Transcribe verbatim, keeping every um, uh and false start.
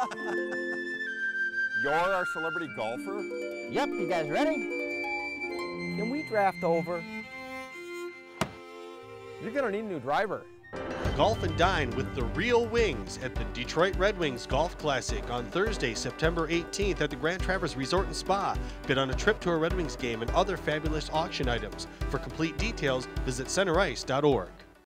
You're our celebrity golfer? Yep, you guys ready? Can we draft over? You're gonna need a new driver. Golf and dine with the Real Wings at the Detroit Red Wings Golf Classic on Thursday, September eighteenth at the Grand Traverse Resort and Spa. Bid on a trip to a Red Wings game and other fabulous auction items. For complete details, visit center ice dot org.